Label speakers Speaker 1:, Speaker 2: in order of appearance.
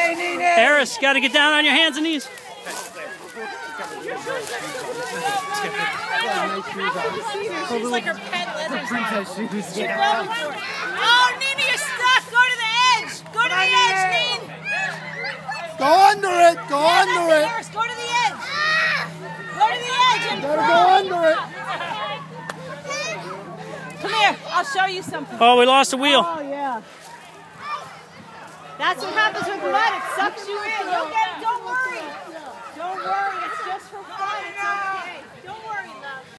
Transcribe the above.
Speaker 1: Erris, got to get down on your hands and knees.
Speaker 2: She's like her pet leather shoes. Oh, Nina, you're stuck. Go to the edge. Go to the edge, Nina.
Speaker 3: Go under it. Go under it.
Speaker 2: Erris, go to the edge. Go to the edge and
Speaker 3: Gotta go under it.
Speaker 2: come here. I'll show you something.
Speaker 1: Oh, we lost the wheel.
Speaker 2: Oh, yeah. That's what happens with mud. It sucks you in. You'll get it. Don't worry. Don't worry. It's just for fun. It's okay. Don't worry.